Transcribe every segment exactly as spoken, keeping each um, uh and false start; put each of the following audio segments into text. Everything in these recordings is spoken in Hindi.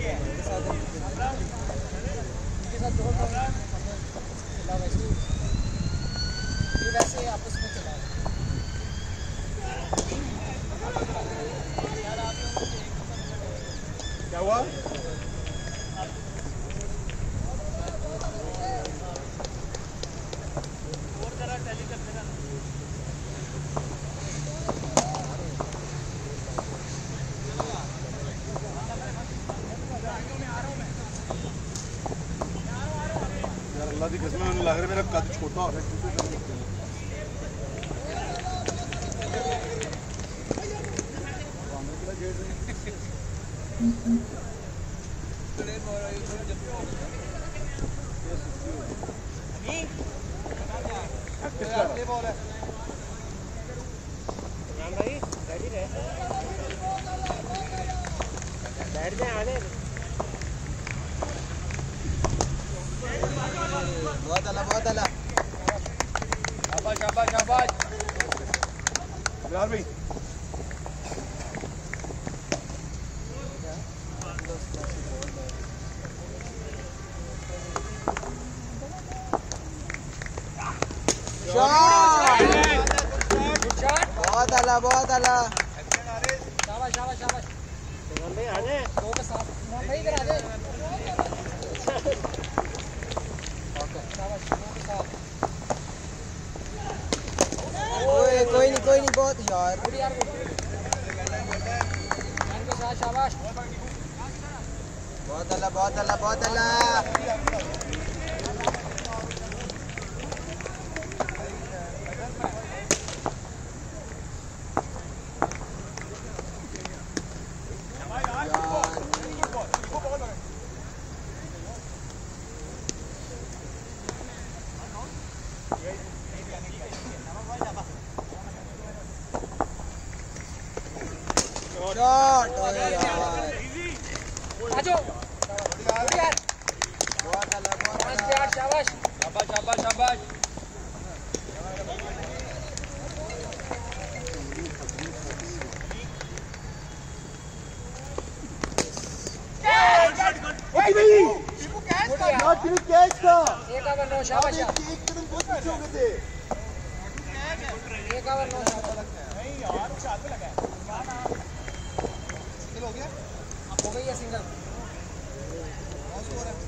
वैसे आपस में चला क्या हुआ? और जरा टैली करते रहना। यार अल्लाह की कसम मुझे लग रहा है मेरा कद छोटा हो रहा है। बहुत अला बहुत अला शाबाश शाबाश शाबाश यार भाई बहुत अला बहुत अला शाबाश शाबाश शाबाश भाई आ जाए दो के साथ भाई इधर आ जाए शाबाश दो के साथ ओए कोई नहीं कोई नहीं बहुत यार यार के साथ शाबाश बहुत अला बहुत अला बहुत अला शॉट ओए यार आजो यार बहुत अला बहुत अला शाबाश शाबाश शाबाश शाबाश ओए भाई इसको कैच था यार तू कैच था एक ओवर नौ शाबाश एक कदम बहुत पीछे हो गए थे एक ओवर नौ शाबाश नहीं यार चार पे लगा है सिंगल हो गया हो गई है सिंगल बहुत स्कोर है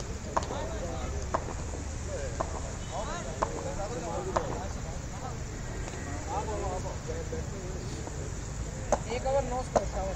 एक ओवर नौ स्कोर शाबाश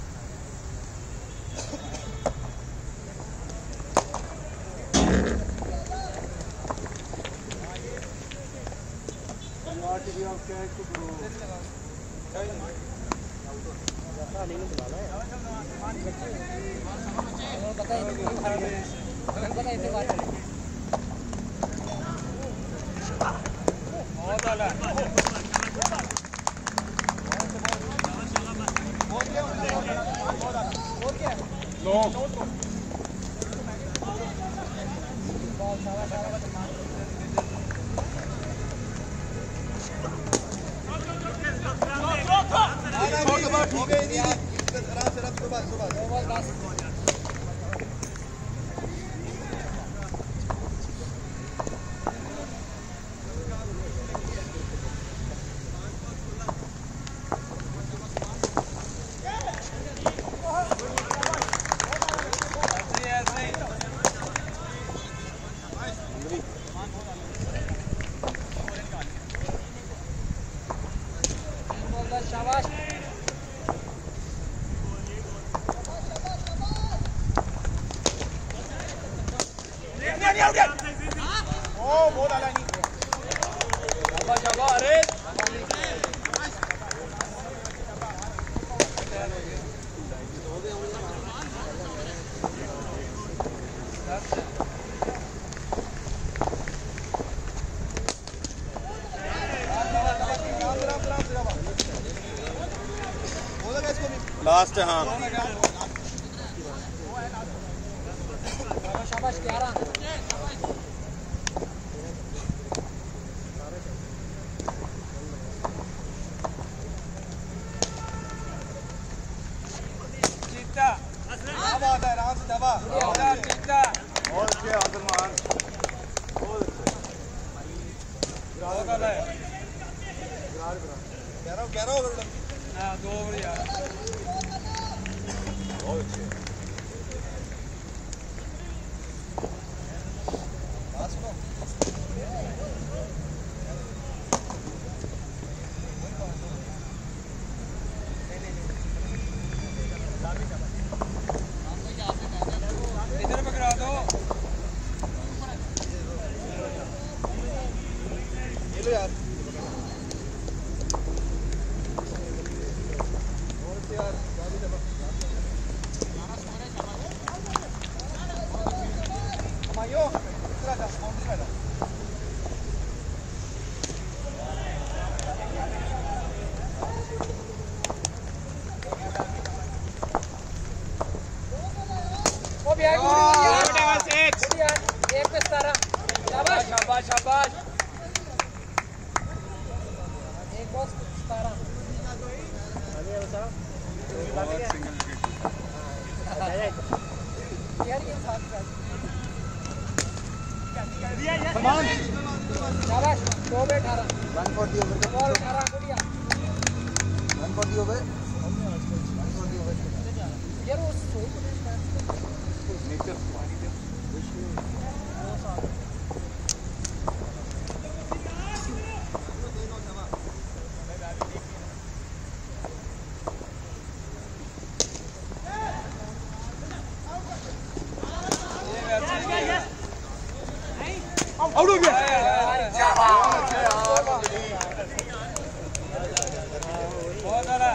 शाबाश ओ बहुत आला नहीं शाबाश शाबाश अरे लास्ट हाँ शाबाश ग्यारह जीता अब आता है आराम से और अच्छे आदरमान बहुत अच्छे ग्यारह ग्यारह दो ओवर यार बहुत अच्छे इधर पकड़ा दो ये लो यार और यार गाड़ी दबा हमायो इधर आ जा बाउंड्री में आ वो भी आएगा यार एक पे सतारह शाबाश शाबाश शाबाश एक बॉक्स सतारह यार ये साथ साथ सलमान शाबाश दो पे अठारह one for the over ball अठारह गुड़िया one for the over one for the over यार वो सोई नेचर आउट हो गया बहुत सारा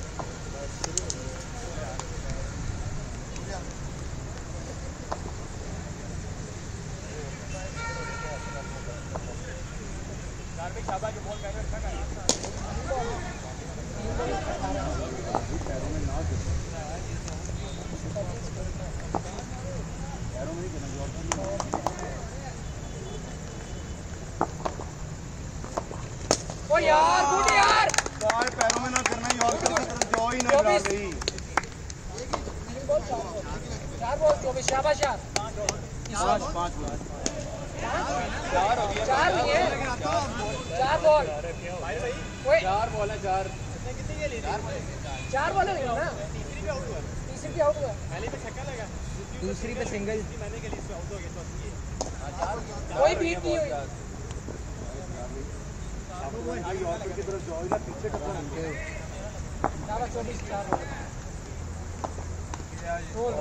शाबाश बॉल बैटर अच्छा कर पैरों में ना पैरों में नहीं गिरना ओ यार गुड यार यार पैरों में ना करना यॉर्कर की तरफ जो ही ना डाल रही तीन बॉल चार बॉल चार बॉल चौबीस शाबाश यार पाँच पाँच चार नहीं है चार बॉल ओए चार बॉल है चार चार बॉल है ना तीसरी पे आउट हुआ पहले पे छक्का लगा दूसरी पे सिंगल मैंने के लिए आउट हो गया कोई बीट नहीं हुई यॉर्कर की तरफ जो ही ना पीछे टक्कर उनके शाबाश चौबीस चार बॉल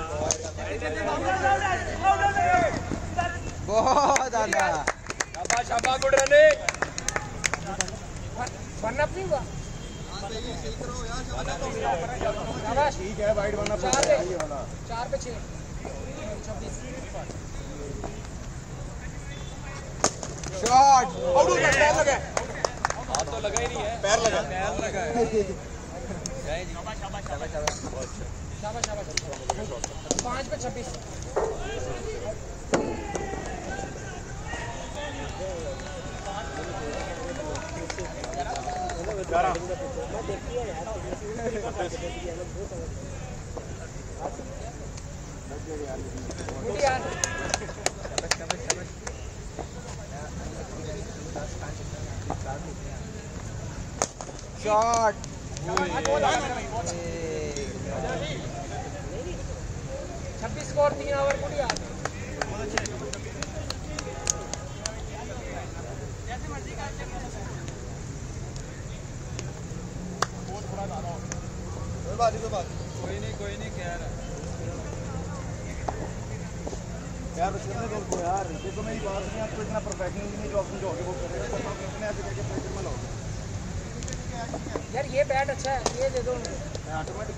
बहुत आला शाबाश शाबाश गुड रनिंग वन अप नहीं हुआ शाबाश ठीक है वाइड बना चार पे ये वाला चार पे छः छब्बीस शॉट आउट हो गया पैर लगा हाथ तो लगा ही नहीं है पैर लगा पैर लगा है शाबाश शाबाश शाबाश पाँच पे छब्बीस ग्यारह गुड यार शॉट छब्बीस स्कोर तीन ओवर गुड यार कोई नहीं कोई नहीं कह रहा यार बचने दो उनको यार देखो मेरी बात नहीं आपको इतना प्रोफेशनल नहीं जो अपने जो आगे वो कर रहे हैं आप अपने ऐसे करके प्रेशर में लाओगे यार ये बैट अच्छा है ये दे दो मैं ऑटोमेटिक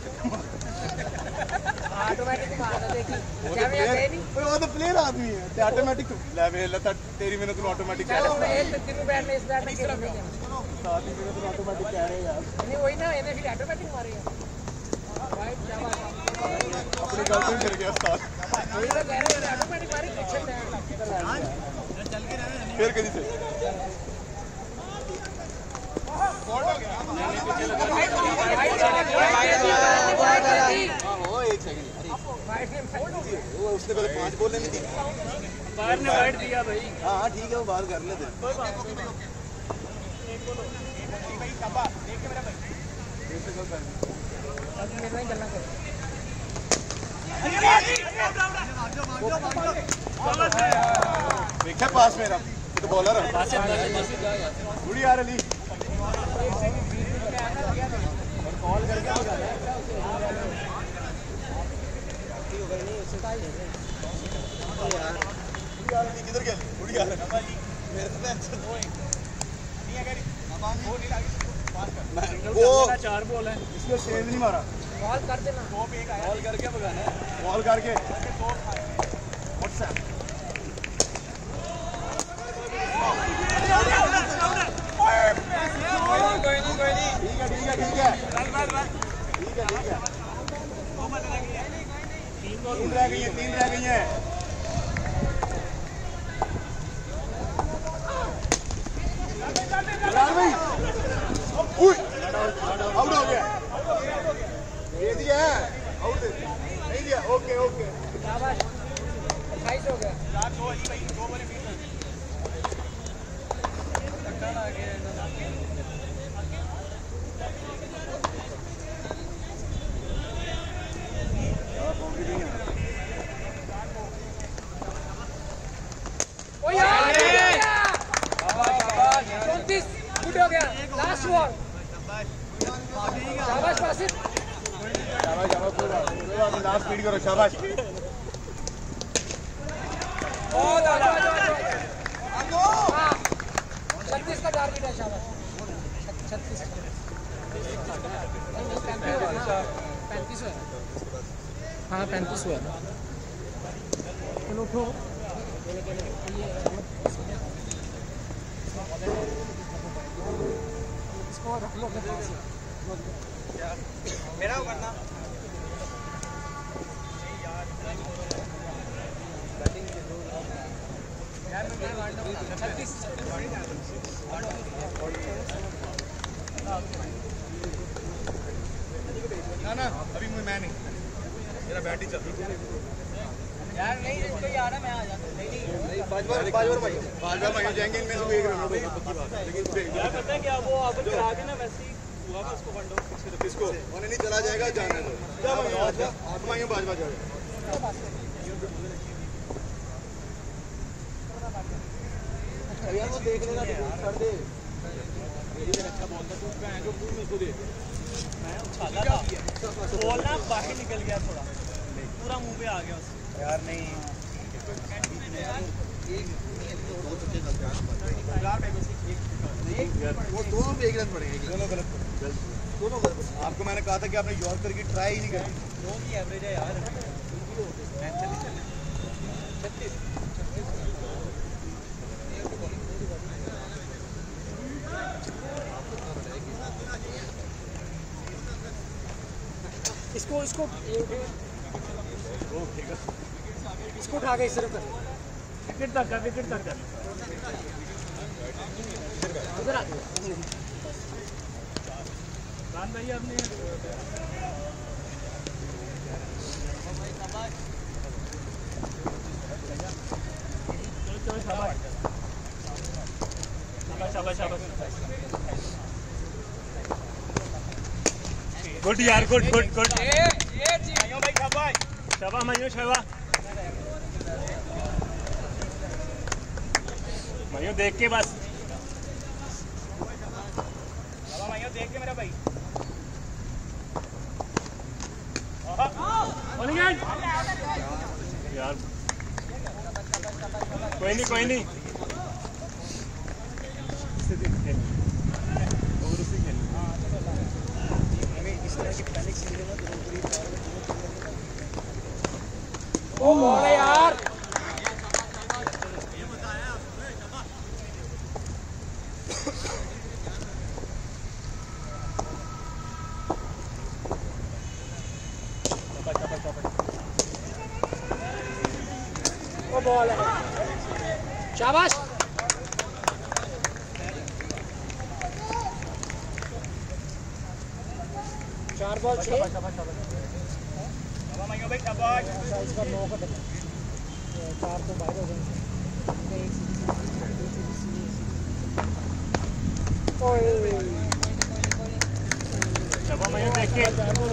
ऑटोमेटिक मारना देखी क्या मैं गए नहीं वो तो प्लेयर आदमी है ते ऑटोमेटिक ले वे लता तेरी मेहनत को ऑटोमेटिक कह चलो रहा मैं एक तीन बैट में इस बैट में खेल रहे हैं साथ ही मेहनत को ऑटोमेटिक कह रहे हैं यार नहीं वही ना इन्हें फिर ऑटोमेटिक मारेगा राइट शाबाश अपनी गर्लफ्रेंड डर गया साथ वही तो कह रहे हैं ऑटोमेटिक मारे एक्शन है फिर कहीं से ओ एक सेकंड वो उसने पहले पांच बॉल लेनी थी, बाहर ने वाइड दिया भाई। हाँ हाँ ठीक है, वो बात कर लेते। देखा पास मेरा तो बॉलर है बुढ़ी यार अली कॉल करके किधर गया बुढ़ी यार मेरे से टेंशन वो चार बॉल है, इसमें सेव नहीं मारा। बॉल कर देना, बॉल करके भगाना है, बॉल करके व्हाट्सएप कोई नहीं कोई नहीं ठीक है ठीक है ठीक है ठीक है ठीक है तीन रह गई है तीन रह गई है भाई आउट हो गया दे दिया आउट नहीं दिया ओके ओके शाबाश अट्ठाईस हो गया चार दो अली भाई दो बॉलें बीस धक्का लग गया ओ यार चौंतीस गुड हो गया लास्ट बॉल शाबाश वासिफ शाबाश शाबाश कोई बात नहीं कोई बात नहीं लास्ट स्पीड करो शाबाश बहुत आगे छत्तीस का टारगेट है शाबाश छत्तीस पैंतीस है हाँ पैंतीस हुआ चलो उठो इसको रख लो अपने पास मेरा करना छत्तीस ना ना अभी मैं नहीं मेरा बैट ही चल रहा यार नहीं इसको यार है मैं आ जाता नहीं नहीं पांच बार पांच बार भाई पांच बार भाई जाएंगे इनमें से एक रन होगा पक्की बात लेकिन क्या करते हैं क्या वो आप करा के ना वैसे ही हुआ बस उसको कंडो किसको उन्हें नहीं चला जाएगा जाने दो जा भाई आजा आप आइए पांच बार जाओ यार वो देख लेगा तो कर दे मेरी भी अच्छा बॉल था तू क्या है जो तू मेरे को दे मैं उछाला था बॉल ना बाहर निकल गया थोड़ा पूरा मुंह पे आ गया उससे यार नहीं वो दोनों पे एक रन पड़ेंगे दोनों गलत दोनों गलत आपको मैंने कहा था कि आपने यॉर्कर की ट्राई ही नहीं करी दो की एवरेज है यार छत्तीस इसको इसको इसको उठा के इस तरफ कर विकेट तक कर विकेट तक कर उधर आ खान भाई आपने चलो शाबाश शाबाश शाबाश गुड यार गुड गुड गुड ये ये भाई शाबाश शाबाश मयूर शाबाश मयूर देख के बस शाबाश मयूर देख के मेरा भाई यार कोई नहीं कोई नहीं ओ बॉल है यार वो बॉल है शाबाश चार बॉल छह इसका नौ का डबल चार तो बाहर हो गए शाबाश मायूं देख के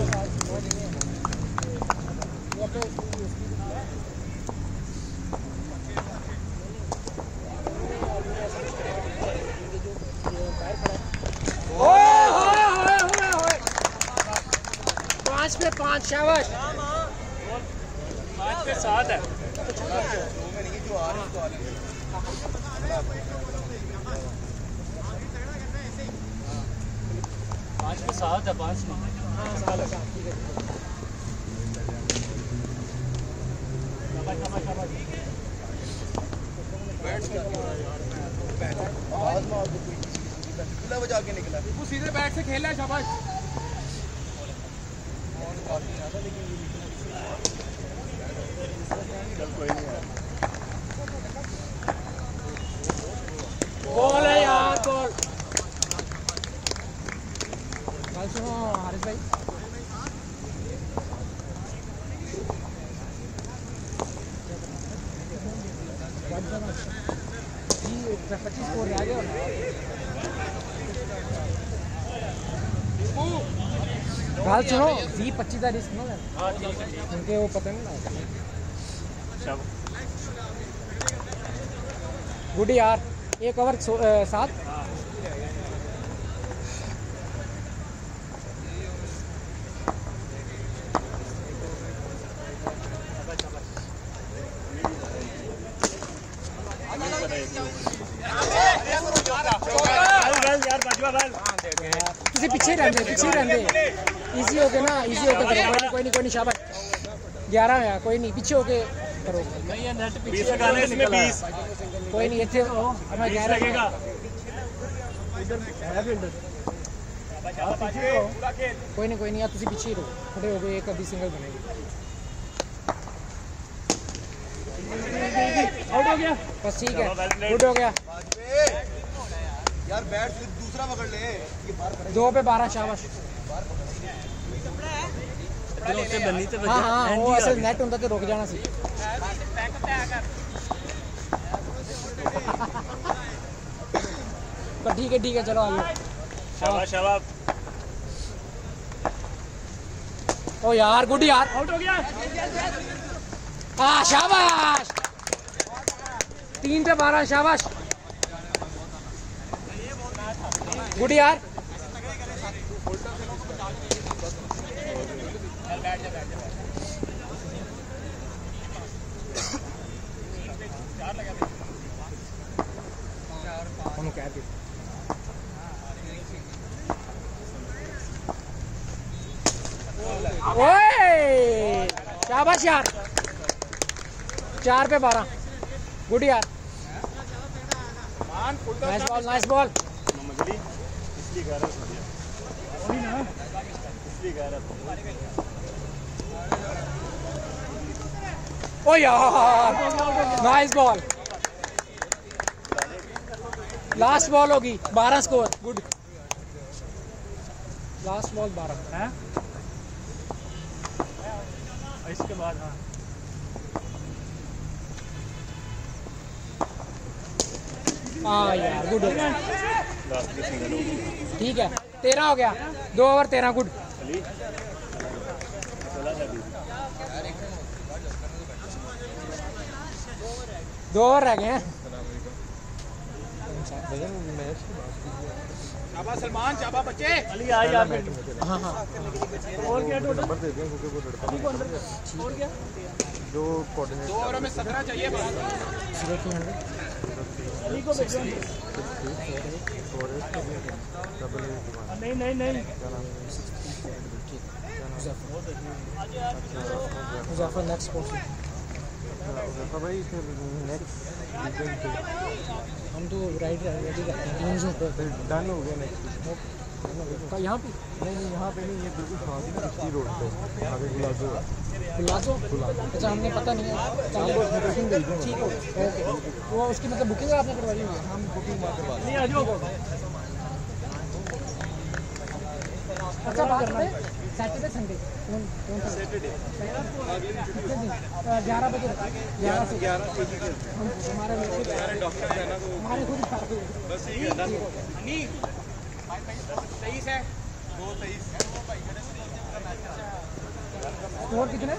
पाँच पे पाँच शाबाश पाँच पे सात है पाँच पे सात है पाँच नहीं बजा के निकला वो सीधे बैट से खेल रहा है शाबाश बॉल है यार बॉल बाल सुनो हारिस भाई पच्चीस स्कोर आ गया बाल सुनो जी पच्चीस का रिस्क ना हाँ ठीक है उनके वो पता नहीं ना गुड यार एक ओवर सात किसी पीछे रहते पीछे रहते इजी होके ना इजी होके करो कोई नहीं कोई नहीं कोई नहीं शाबाश ग्यारह है कोई नहीं पीछे होके करो बीस लगाने इसमें बीस कोई नहीं इतने हमें बीस ग्यारह लगेगा कोई नहीं कोई नहीं यार तुसी पीछे ही रहो खड़े हो गए एक अभी सिंगल बनेगी आउट हो गया बस ठीक है गुड हो गया यार बैट फिर दूसरा पकड़ ले ये बाहर दो पे बारह शाबाश हाँ हाँ वो असल नेट होता तो रुक जाना सी पर ठीक है ठीक है चलो आगे शाबाश शाबाश ओ यार गुड यार आउट हो गया हाँ शाबाश तीन पे बारह शाबाश गुड यार हम क्या थे ओए शाबाश यार चार पे बारह गुड यार नाइस बॉल नाइस बॉल मछली इसलिए कह रहा था वही ना इसलिए कह रहा था ओ यार नाइस बॉल लास्ट बॉल होगी बारह स्कोर गुड लास्ट बॉल बारह है इसके बाद हाँ हाँ यार गुड हो गया लास्ट में सिंगल हो गया ठीक है तेरह हो गया दो ओवर तेरह गुड अली चला जा अभी दो ओवर रह गए हैं शाबाश सलमान शाबाश बच्चे अली आ यार हाँ हाँ और क्या टोटल नंबर दे दें क्योंकि वो लड़का और क्या जो कोऑर्डिनेट दो ओवर में सत्रह चाहिए अली को भेजो नहीं नहीं नहीं मुजफ्फर नेक्स्ट पोस्ट भाई फिर नेक्स्ट हम तो राइट रेडी करते हैं तीन सौ पे डन हो गया नेक्स्ट यहाँ पे नहीं नहीं यहाँ पे नहीं ये बिल्कुल खासी कश्ती रोड पे आगे गुलाजो गुलाजो अच्छा हमने पता नहीं है बुकिंग दे दूँ ठीक हो ओके वो उसकी मतलब बुकिंग आपने करवाई हुई है हम बुकिंग वहाँ करवा नहीं आ जाओ अच्छा बात में सैटरडे संडे कौन कौन सा सैटरडे ग्यारह बजे ग्यारह से ग्यारह हमारे सारे डॉक्टर है ना तो हमारे खुद बस ठीक है दस तेईस है दो तेईस स्कोर कितने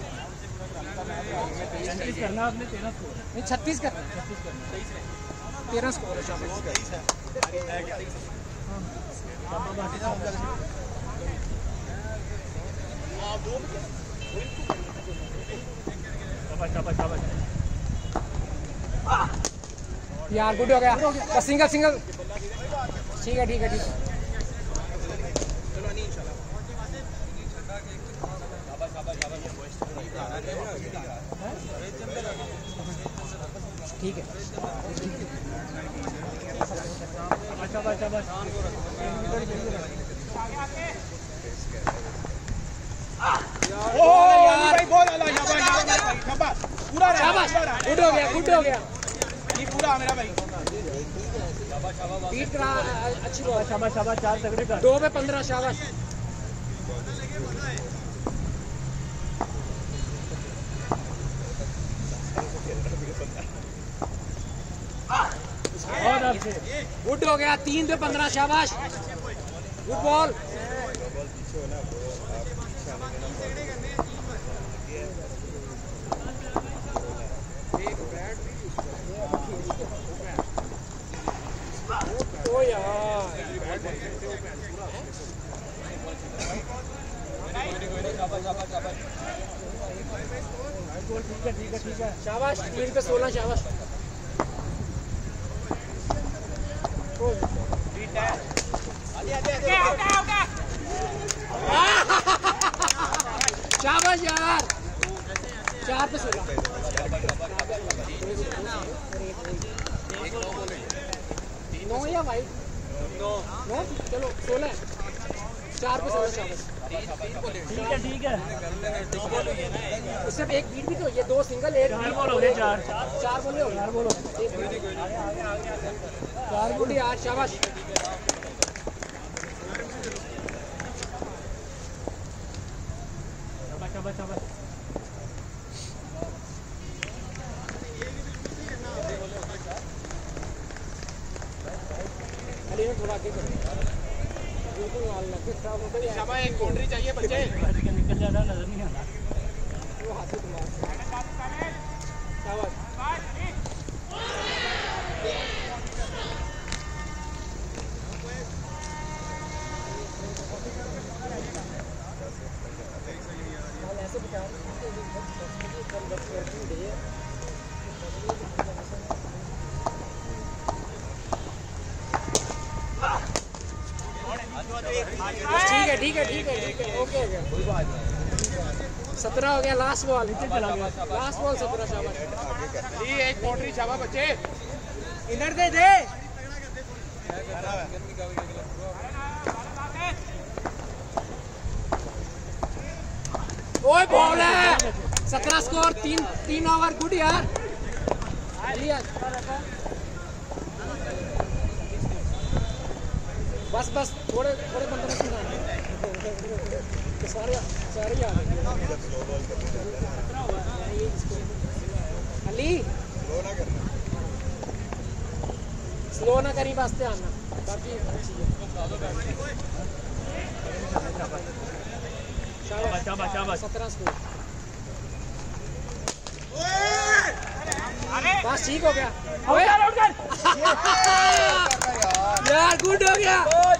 करना आपने तेरह स्कोर नहीं छत्तीस करना तेरह स्कोर है शाबाश यार गुड हो गया बस सिंगल सिंगल ठीक है ठीक है ठीक है ठीक है शाबाश गुड हो गया गुड हो गया पूरा मेरा भाई बीट करा अच्छी बात शाबाश शाबाश चार तगड़े कर दो पे पंद्रह शाबाश गुड हो गया तीन पे पंद्रह शाबाश गुड बॉल ओ यार ठीक है ठीक है ठीक है शाबाश तीन पे सोलह शाबाश शाबाश यार चार पे सोलह नौ या वाइट नौ नौ चलो सोलह चार पे सोलह शाबाश ठीक है ठीक है उससे एक बीट भी तो ये दो सिंगल एक चार बॉल हो गए चार चार बोले हो चार बॉल हो चार गुड यार शाबाश शाबाश शाबाश अरे थोड़ा आगे करो बिल्कुल माल लग गया खराब हो गया शाबाश एक बाउंड्री चाहिए बच्चे निकल जाना नजर नहीं आना वो हाथी तुम्हारा शाबाश ऐसे बता ठीक है ठीक है ठीक है ठीक है ओके हो गया सत्रह हो गया लास्ट बॉल लास्ट बॉल सत्रह शाबाश एक बाउंड्री शाबाश बच्चे इधर दे दे ओए बॉल है सत्रह स्कोर तीन तीन ओवर गुड यार बस बस थोड़े थोड़े बंदे ने सुना सारे सारे आ गए अली स्लो ना करी बस ध्यान ना बाकी अच्छी है शाबाश शाबाश शाबाश सत्रह स्कोर बस ठीक हो गया यार गुड हो गया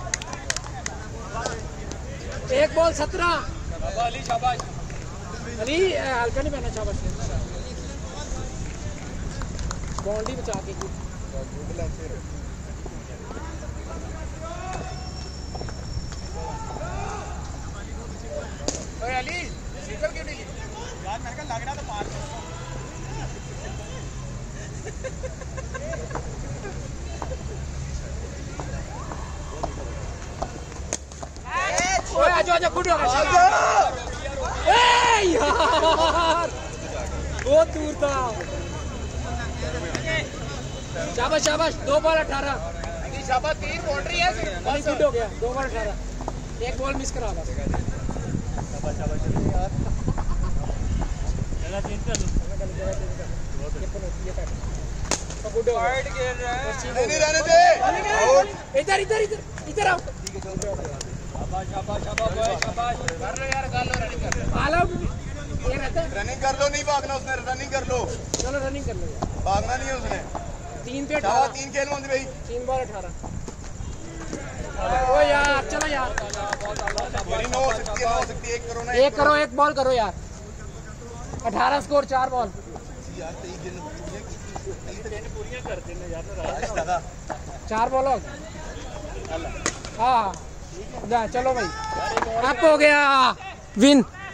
एक बॉल सत्रह अली शाबाश अली हल्का नहीं पहना शाबाश बाउंड्री बचा के अली सिंगल क्यों नहीं यार मेरे को लग रहा था पार ओए आजा आजा गुड हो गया ए यार बहुत दूर था शाबाश शाबाश दो बॉल अठारह शाबाश तीन बाउंड्री है अली गुड हो गया दो बॉल अठारह एक बॉल मिस करा था शाबाश शाबाश यार जगह चेंज कर लो गुड हार्ड खेल रहा है नहीं नहीं रहने दे आउट इधर इधर इधर इधर आओ शाबाश शाबाश शाबाश शाबाश कर लो यार कर लो रनिंग कर लो ऑल आउट ये रहता है रनिंग कर लो नहीं भागना उसने रनिंग कर लो चलो रनिंग कर लो यार भागना नहीं है उसने तीन पे चावा अठारह तीन खेल मंदी भाई तीन बॉल अठारह ओ यार चलो यार मेरी नौ हो सकती है नौ हो सकती है एक करो ना एक करो एक बॉल करो यार अठारह स्कोर चार बॉल यार तेईस गेंद पूरियां कर देना यार दादा चार बॉल हो गए हाँ हाँ चलो भाई अप हो गया विन